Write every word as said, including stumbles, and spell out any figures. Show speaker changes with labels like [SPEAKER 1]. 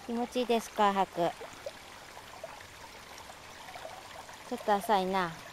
[SPEAKER 1] 気持ちいいですか、吐く。ちょっと浅いな。